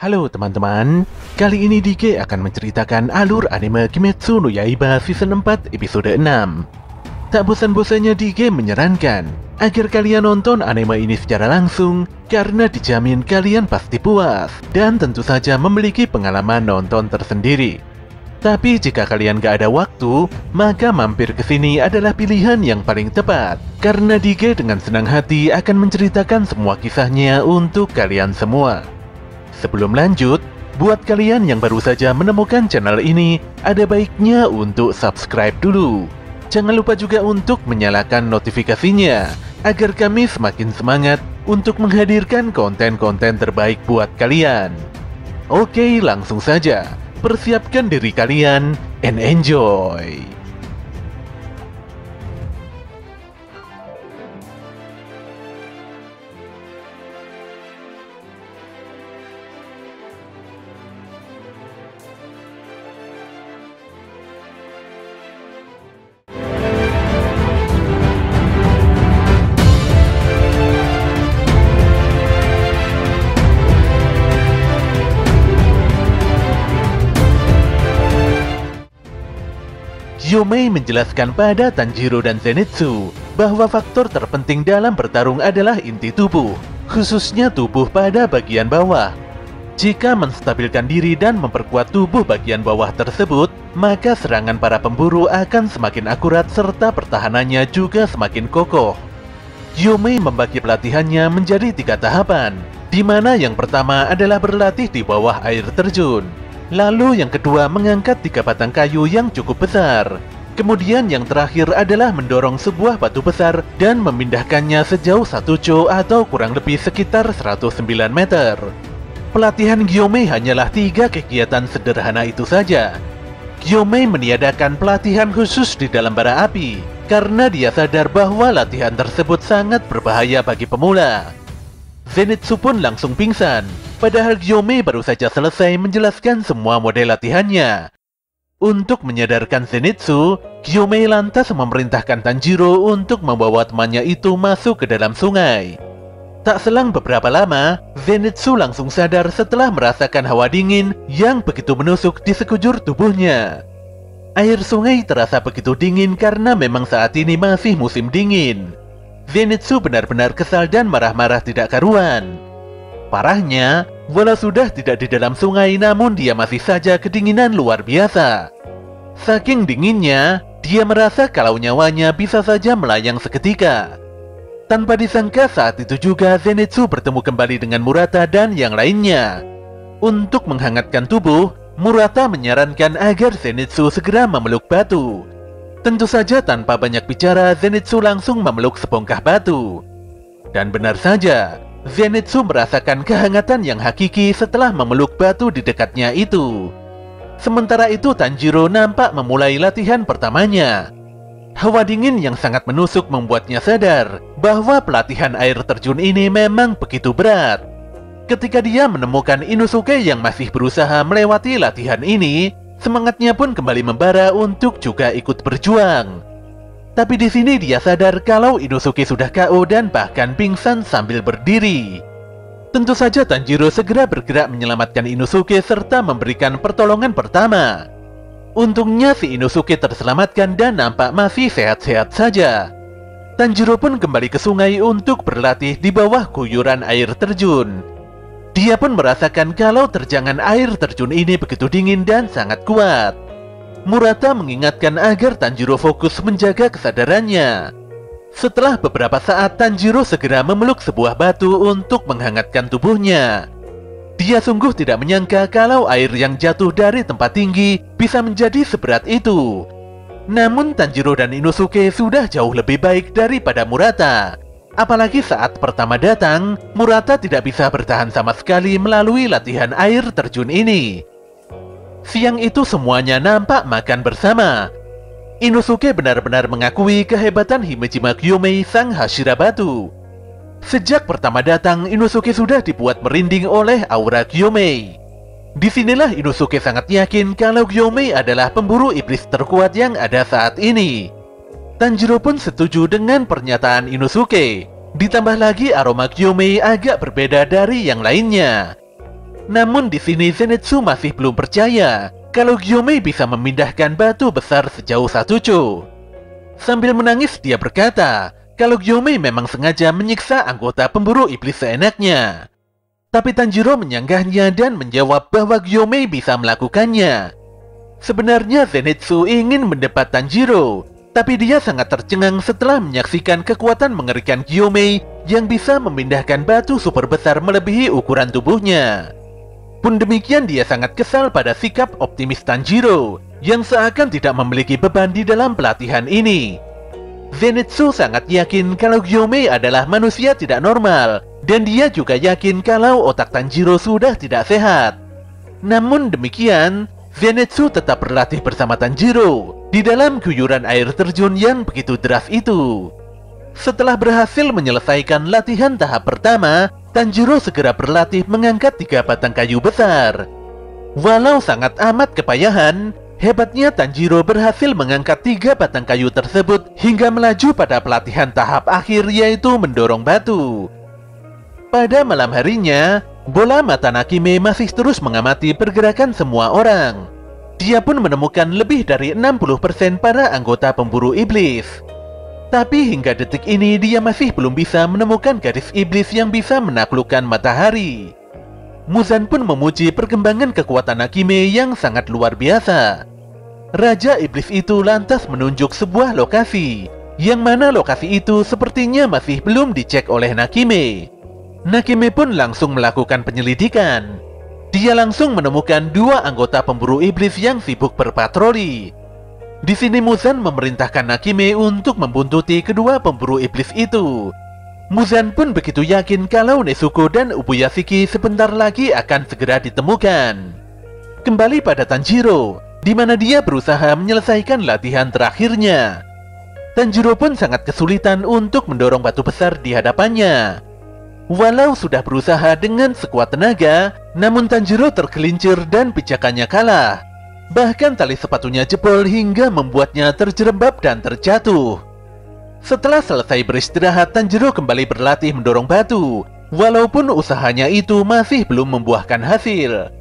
Halo teman-teman, kali ini Dige akan menceritakan alur anime Kimetsu no Yaiba Season 4 episode 6. Tak bosan-bosannya Dige menyarankan agar kalian nonton anime ini secara langsung karena dijamin kalian pasti puas dan tentu saja memiliki pengalaman nonton tersendiri. Tapi jika kalian gak ada waktu, maka mampir ke sini adalah pilihan yang paling tepat karena Dige dengan senang hati akan menceritakan semua kisahnya untuk kalian semua. Sebelum lanjut, buat kalian yang baru saja menemukan channel ini, ada baiknya untuk subscribe dulu. Jangan lupa juga untuk menyalakan notifikasinya, agar kami semakin semangat untuk menghadirkan konten-konten terbaik buat kalian. Oke, langsung saja. Persiapkan diri kalian, and enjoy! Yomei menjelaskan pada Tanjiro dan Zenitsu bahwa faktor terpenting dalam bertarung adalah inti tubuh, khususnya tubuh pada bagian bawah. Jika menstabilkan diri dan memperkuat tubuh bagian bawah tersebut, maka serangan para pemburu akan semakin akurat serta pertahanannya juga semakin kokoh. Yomei membagi pelatihannya menjadi 3 tahapan, di mana yang pertama adalah berlatih di bawah air terjun. Lalu yang kedua mengangkat 3 batang kayu yang cukup besar. Kemudian yang terakhir adalah mendorong sebuah batu besar dan memindahkannya sejauh 1 cho atau kurang lebih sekitar 109 meter. Pelatihan Gyomei hanyalah 3 kegiatan sederhana itu saja. Gyomei meniadakan pelatihan khusus di dalam bara api karena dia sadar bahwa latihan tersebut sangat berbahaya bagi pemula. Zenitsu pun langsung pingsan, padahal Gyomei baru saja selesai menjelaskan semua model latihannya. Untuk menyadarkan Zenitsu, Gyomei lantas memerintahkan Tanjiro untuk membawa temannya itu masuk ke dalam sungai. Tak selang beberapa lama, Zenitsu langsung sadar setelah merasakan hawa dingin yang begitu menusuk di sekujur tubuhnya. Air sungai terasa begitu dingin karena memang saat ini masih musim dingin. Zenitsu benar-benar kesal dan marah-marah tidak karuan. Parahnya, walau sudah tidak di dalam sungai namun dia masih saja kedinginan luar biasa. Saking dinginnya, dia merasa kalau nyawanya bisa saja melayang seketika. Tanpa disangka saat itu juga Zenitsu bertemu kembali dengan Murata dan yang lainnya. Untuk menghangatkan tubuh, Murata menyarankan agar Zenitsu segera memeluk batu. Tentu saja tanpa banyak bicara, Zenitsu langsung memeluk sebongkah batu. Dan benar saja, Zenitsu merasakan kehangatan yang hakiki setelah memeluk batu di dekatnya itu. Sementara itu Tanjiro nampak memulai latihan pertamanya. Hawa dingin yang sangat menusuk membuatnya sadar bahwa pelatihan air terjun ini memang begitu berat. Ketika dia menemukan Inosuke yang masih berusaha melewati latihan ini, semangatnya pun kembali membara untuk juga ikut berjuang. Tapi di sini dia sadar kalau Inosuke sudah KO dan bahkan pingsan sambil berdiri. Tentu saja Tanjiro segera bergerak menyelamatkan Inosuke serta memberikan pertolongan pertama. Untungnya si Inosuke terselamatkan dan nampak masih sehat-sehat saja. Tanjiro pun kembali ke sungai untuk berlatih di bawah guyuran air terjun. Dia pun merasakan kalau terjangan air terjun ini begitu dingin dan sangat kuat. Murata mengingatkan agar Tanjiro fokus menjaga kesadarannya. Setelah beberapa saat, Tanjiro segera memeluk sebuah batu untuk menghangatkan tubuhnya. Dia sungguh tidak menyangka kalau air yang jatuh dari tempat tinggi bisa menjadi seberat itu. Namun Tanjiro dan Inosuke sudah jauh lebih baik daripada Murata. Apalagi saat pertama datang, Murata tidak bisa bertahan sama sekali melalui latihan air terjun ini. Siang itu semuanya nampak makan bersama. Inosuke benar-benar mengakui kehebatan Himejima Gyomei sang Hashira Batu. Sejak pertama datang, Inosuke sudah dibuat merinding oleh aura Gyomei. Disinilah Inosuke sangat yakin kalau Gyomei adalah pemburu iblis terkuat yang ada saat ini. Tanjiro pun setuju dengan pernyataan Inosuke. Ditambah lagi aroma Gyomei agak berbeda dari yang lainnya. Namun di sini Zenitsu masih belum percaya kalau Gyomei bisa memindahkan batu besar sejauh 1 cu. Sambil menangis dia berkata kalau Gyomei memang sengaja menyiksa anggota pemburu iblis seenaknya. Tapi Tanjiro menyanggahnya dan menjawab bahwa Gyomei bisa melakukannya. Sebenarnya Zenitsu ingin mendebat Tanjiro, tapi dia sangat tercengang setelah menyaksikan kekuatan mengerikan Gyomei yang bisa memindahkan batu super besar melebihi ukuran tubuhnya. Pun demikian dia sangat kesal pada sikap optimis Tanjiro yang seakan tidak memiliki beban di dalam pelatihan ini. Zenitsu sangat yakin kalau Gyomei adalah manusia tidak normal, dan dia juga yakin kalau otak Tanjiro sudah tidak sehat. Namun demikian, Zenitsu tetap berlatih bersama Tanjiro di dalam guyuran air terjun yang begitu deras itu. Setelah berhasil menyelesaikan latihan tahap pertama, Tanjiro segera berlatih mengangkat 3 batang kayu besar. Walau sangat amat kepayahan, hebatnya Tanjiro berhasil mengangkat 3 batang kayu tersebut hingga melaju pada pelatihan tahap akhir, yaitu mendorong batu. Pada malam harinya, bola mata Nakime masih terus mengamati pergerakan semua orang. Dia pun menemukan lebih dari 60% para anggota pemburu iblis. Tapi hingga detik ini dia masih belum bisa menemukan garis iblis yang bisa menaklukkan matahari. Muzan pun memuji perkembangan kekuatan Nakime yang sangat luar biasa. Raja iblis itu lantas menunjuk sebuah lokasi, yang mana lokasi itu sepertinya masih belum dicek oleh Nakime. Nakime pun langsung melakukan penyelidikan. Dia langsung menemukan 2 anggota pemburu iblis yang sibuk berpatroli. Di sini Muzan memerintahkan Nakime untuk membuntuti kedua pemburu iblis itu. Muzan pun begitu yakin kalau Nezuko dan Ubuyashiki sebentar lagi akan segera ditemukan. Kembali pada Tanjiro, di mana dia berusaha menyelesaikan latihan terakhirnya. Tanjiro pun sangat kesulitan untuk mendorong batu besar di hadapannya. Walau sudah berusaha dengan sekuat tenaga, namun Tanjiro tergelincir dan pijakannya kalah. Bahkan tali sepatunya jebol hingga membuatnya terjerembab dan terjatuh. Setelah selesai beristirahat, Tanjiro kembali berlatih mendorong batu, walaupun usahanya itu masih belum membuahkan hasil.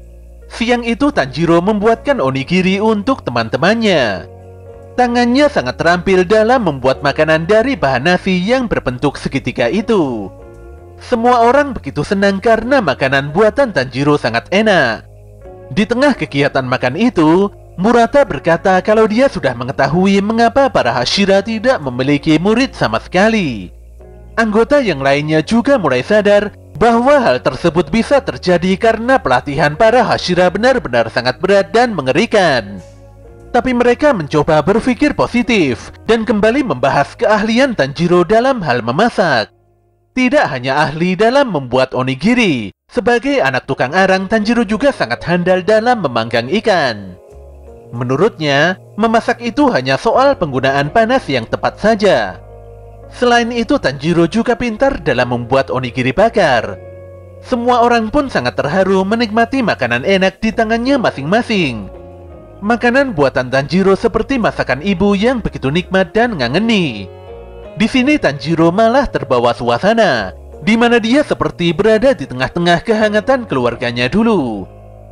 Siang itu Tanjiro membuatkan onigiri untuk teman-temannya. Tangannya sangat terampil dalam membuat makanan dari bahan nasi yang berbentuk segitiga itu. Semua orang begitu senang karena makanan buatan Tanjiro sangat enak. Di tengah kegiatan makan itu, Murata berkata kalau dia sudah mengetahui mengapa para Hashira tidak memiliki murid sama sekali. Anggota yang lainnya juga mulai sadar bahwa hal tersebut bisa terjadi karena pelatihan para Hashira benar-benar sangat berat dan mengerikan. Tapi mereka mencoba berpikir positif dan kembali membahas keahlian Tanjiro dalam hal memasak. Tidak hanya ahli dalam membuat onigiri, sebagai anak tukang arang, Tanjiro juga sangat handal dalam memanggang ikan. Menurutnya, memasak itu hanya soal penggunaan panas yang tepat saja. Selain itu, Tanjiro juga pintar dalam membuat onigiri bakar. Semua orang pun sangat terharu menikmati makanan enak di tangannya masing-masing. Makanan buatan Tanjiro seperti masakan ibu yang begitu nikmat dan ngangeni. Di sini Tanjiro malah terbawa suasana, di mana dia seperti berada di tengah-tengah kehangatan keluarganya dulu.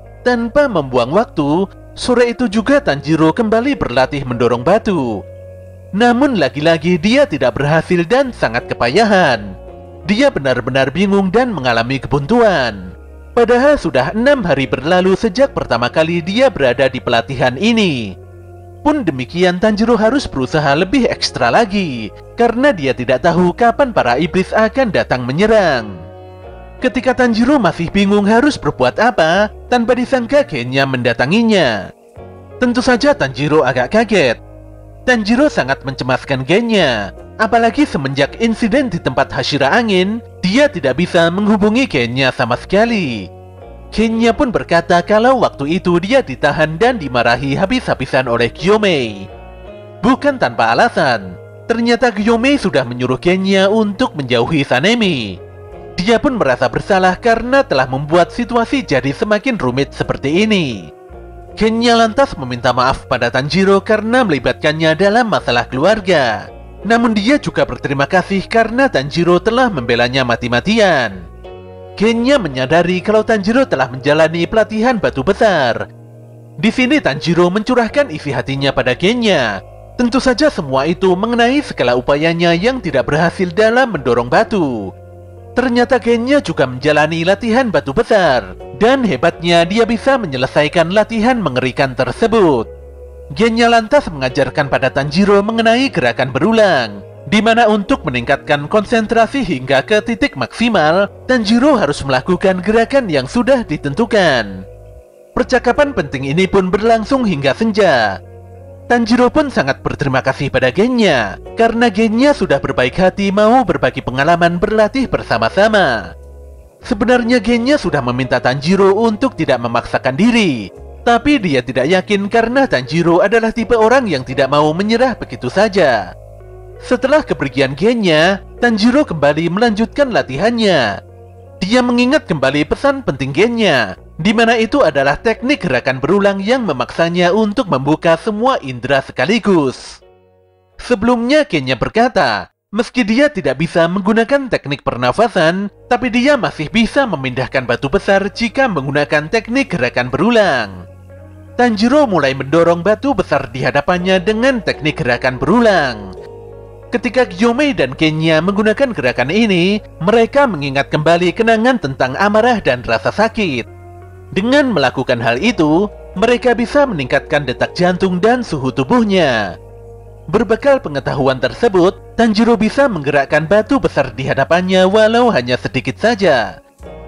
Tanpa membuang waktu, sore itu juga Tanjiro kembali berlatih mendorong batu. Namun lagi-lagi dia tidak berhasil dan sangat kepayahan. Dia benar-benar bingung dan mengalami kebuntuan. Padahal sudah 6 hari berlalu sejak pertama kali dia berada di pelatihan ini. Pun demikian, Tanjiro harus berusaha lebih ekstra lagi, karena dia tidak tahu kapan para iblis akan datang menyerang. Ketika Tanjiro masih bingung harus berbuat apa, tanpa disangka Genya mendatanginya. Tentu saja Tanjiro agak kaget. Tanjiro sangat mencemaskan Genya, apalagi semenjak insiden di tempat Hashira Angin, dia tidak bisa menghubungi Genya sama sekali. Genya pun berkata kalau waktu itu dia ditahan dan dimarahi habis-habisan oleh Gyomei. Bukan tanpa alasan, ternyata Gyomei sudah menyuruh Genya untuk menjauhi Sanemi. Dia pun merasa bersalah karena telah membuat situasi jadi semakin rumit seperti ini. Genya lantas meminta maaf pada Tanjiro karena melibatkannya dalam masalah keluarga. Namun dia juga berterima kasih karena Tanjiro telah membelanya mati-matian. Genya menyadari kalau Tanjiro telah menjalani pelatihan batu besar. Di sini Tanjiro mencurahkan isi hatinya pada Genya. Tentu saja semua itu mengenai segala upayanya yang tidak berhasil dalam mendorong batu. Ternyata Genya juga menjalani latihan batu besar, dan hebatnya dia bisa menyelesaikan latihan mengerikan tersebut. Genya lantas mengajarkan pada Tanjiro mengenai gerakan berulang, di mana untuk meningkatkan konsentrasi hingga ke titik maksimal, Tanjiro harus melakukan gerakan yang sudah ditentukan. Percakapan penting ini pun berlangsung hingga senja. Tanjiro pun sangat berterima kasih pada Genya, karena Genya sudah berbaik hati mau berbagi pengalaman berlatih bersama-sama. Sebenarnya Genya sudah meminta Tanjiro untuk tidak memaksakan diri, tapi dia tidak yakin karena Tanjiro adalah tipe orang yang tidak mau menyerah begitu saja. Setelah kepergian Genya, Tanjiro kembali melanjutkan latihannya. Dia mengingat kembali pesan penting Genya, di mana itu adalah teknik gerakan berulang yang memaksanya untuk membuka semua indera sekaligus. Sebelumnya Genya berkata, meski dia tidak bisa menggunakan teknik pernafasan, tapi dia masih bisa memindahkan batu besar jika menggunakan teknik gerakan berulang. Tanjiro mulai mendorong batu besar di hadapannya dengan teknik gerakan berulang. Ketika Gyomei dan Genya menggunakan gerakan ini, mereka mengingat kembali kenangan tentang amarah dan rasa sakit. Dengan melakukan hal itu, mereka bisa meningkatkan detak jantung dan suhu tubuhnya. Berbekal pengetahuan tersebut, Tanjiro bisa menggerakkan batu besar di hadapannya walau hanya sedikit saja.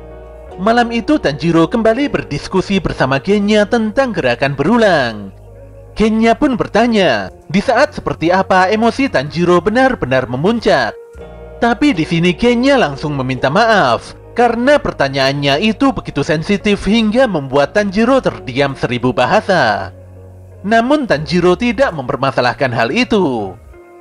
Malam itu Tanjiro kembali berdiskusi bersama Genya tentang gerakan berulang. Genya pun bertanya, di saat seperti apa emosi Tanjiro benar-benar memuncak. Tapi di sini Genya langsung meminta maaf, karena pertanyaannya itu begitu sensitif hingga membuat Tanjiro terdiam 1000 bahasa. Namun Tanjiro tidak mempermasalahkan hal itu.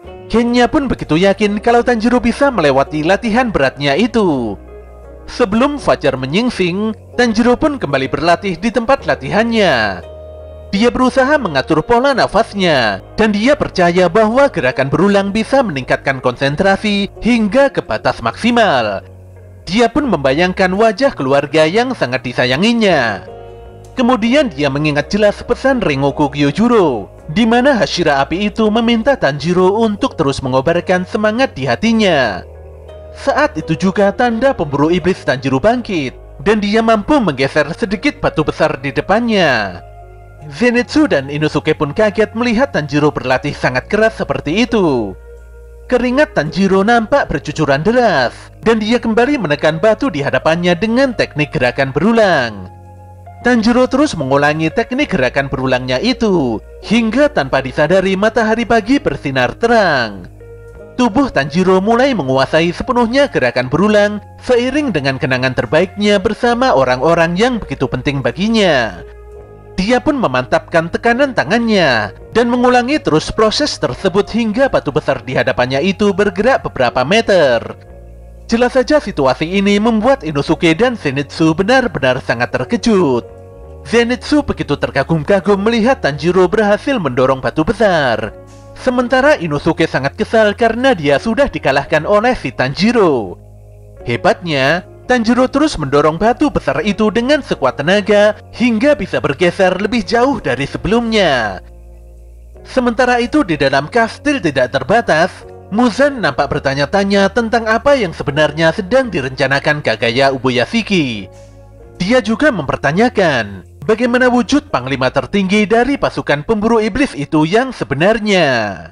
Genya pun begitu yakin kalau Tanjiro bisa melewati latihan beratnya itu. Sebelum fajar menyingsing, Tanjiro pun kembali berlatih di tempat latihannya. Dia berusaha mengatur pola nafasnya, dan dia percaya bahwa gerakan berulang bisa meningkatkan konsentrasi hingga ke batas maksimal. Dia pun membayangkan wajah keluarga yang sangat disayanginya. Kemudian dia mengingat jelas pesan Rengoku Gyojuro, di mana Hashira api itu meminta Tanjiro untuk terus mengobarkan semangat di hatinya. Saat itu juga tanda pemburu iblis Tanjiro bangkit, dan dia mampu menggeser sedikit batu besar di depannya. Zenitsu dan Inosuke pun kaget melihat Tanjiro berlatih sangat keras seperti itu. Keringat Tanjiro nampak bercucuran deras, dan dia kembali menekan batu di hadapannya dengan teknik gerakan berulang. Tanjiro terus mengulangi teknik gerakan berulangnya itu, hingga tanpa disadari matahari pagi bersinar terang. Tubuh Tanjiro mulai menguasai sepenuhnya gerakan berulang, seiring dengan kenangan terbaiknya bersama orang-orang yang begitu penting baginya. Dia pun memantapkan tekanan tangannya dan mengulangi terus proses tersebut hingga batu besar di hadapannya itu bergerak beberapa meter. Jelas saja situasi ini membuat Inosuke dan Zenitsu benar-benar sangat terkejut. Zenitsu begitu terkagum-kagum melihat Tanjiro berhasil mendorong batu besar. Sementara Inosuke sangat kesal karena dia sudah dikalahkan oleh si Tanjiro. Hebatnya, Tanjiro terus mendorong batu besar itu dengan sekuat tenaga hingga bisa bergeser lebih jauh dari sebelumnya. Sementara itu di dalam kastil tidak terbatas, Muzan nampak bertanya-tanya tentang apa yang sebenarnya sedang direncanakan Kagaya Ubuyashiki. Dia juga mempertanyakan bagaimana wujud panglima tertinggi dari pasukan pemburu iblis itu yang sebenarnya.